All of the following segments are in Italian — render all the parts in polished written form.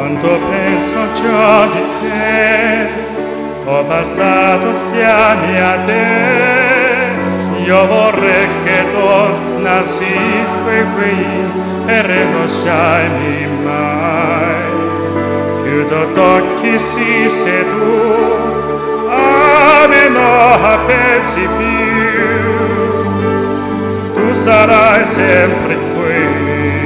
Quanto penso già di te, ho passato assieme a te. Io vorrei che tornassi qui e rilasciarmi mai. Chiudo gli occhi sì se tu a me non pensi più, tu sarai sempre qui.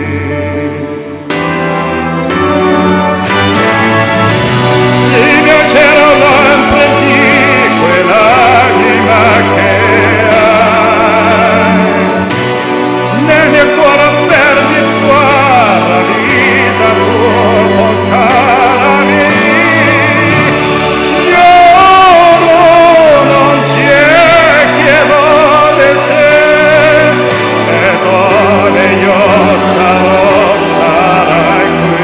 Il mio cielo lo imprendi quell'anima che hai, nel mio cuore perdi tua la vita tua stare lì. Io non ti chiedo di sé, e dove io sarò, sarai qui.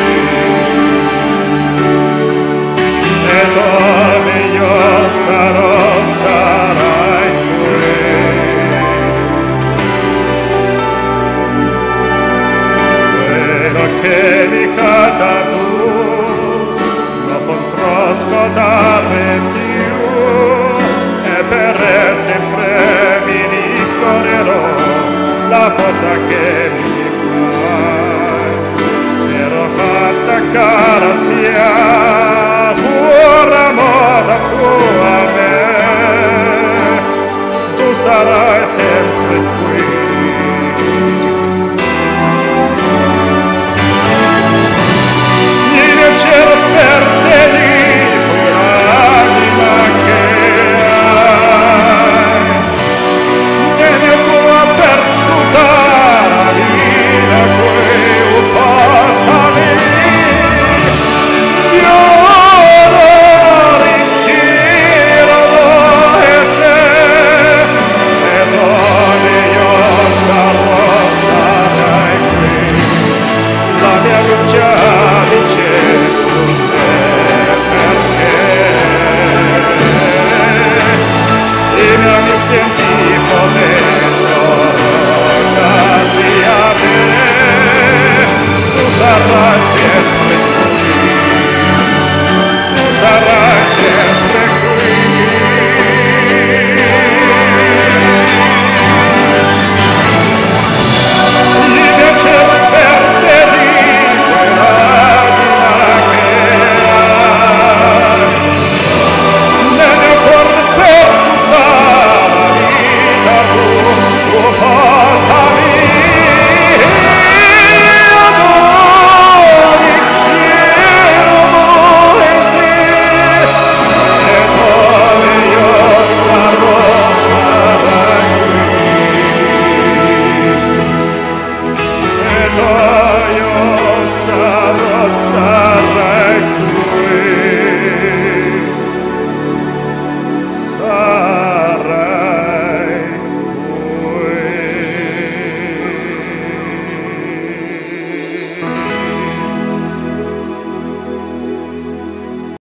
Dove io sarò, sarai qui. Quello che mi cade tu non potrò scordare più, e per sempre mi ricorderò la forza che mi fai. C'ero fatta cara sia tua me, tu sarai sempre qui. Il mio cielo sperde di quell'anima che hai, nel mio cuore per tutta la vita qui posta lì. Sarà